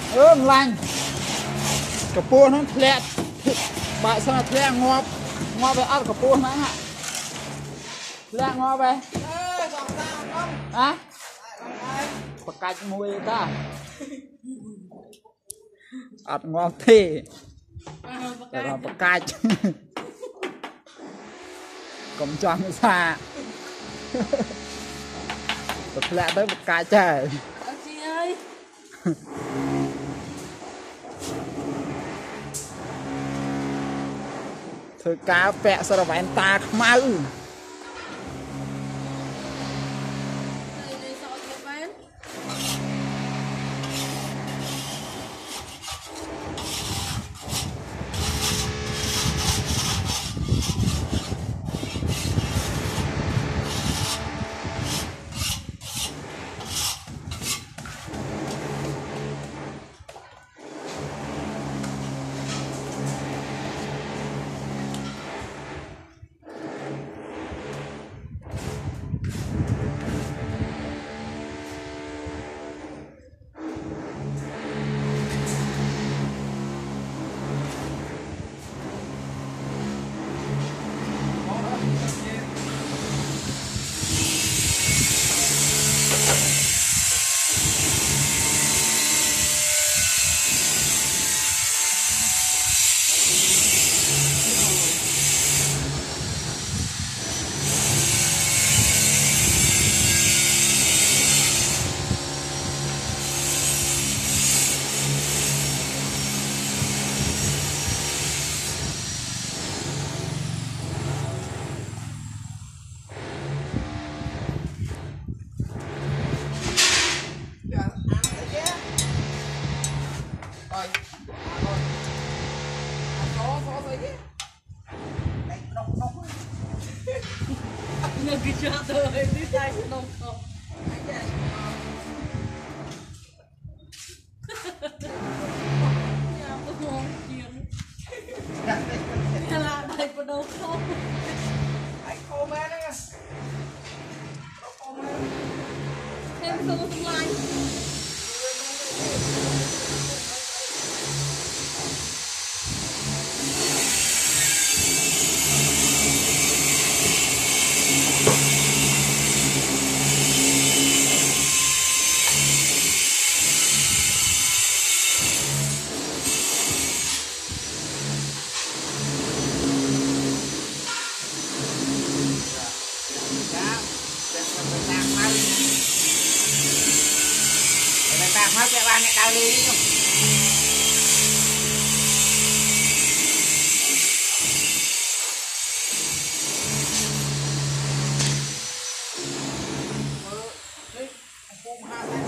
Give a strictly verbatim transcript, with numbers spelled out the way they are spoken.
ơ lành cà pua nó lẹ bạn sao lẹ ngọt ngọt về ăn cà pua nữa hả lẹ ngọt về hả bạc cạch mùi ta ăn ngọt thì để làm bạc cạch cầm tròn xa tập lẹ tới bạc cạch trời chị ơi thôi cá vẹ sao là bạn ta mau cái chuyện đời đi tay nông không nhà tôi ngon chuyện nhà là đây có đâu không anh khô mẹ đấy thêm số tương lai mau chạy ba mẹ đào đi không Hãy subscribe cho kênh Ghiền Mì Gõ để không bỏ lỡ những video hấp dẫn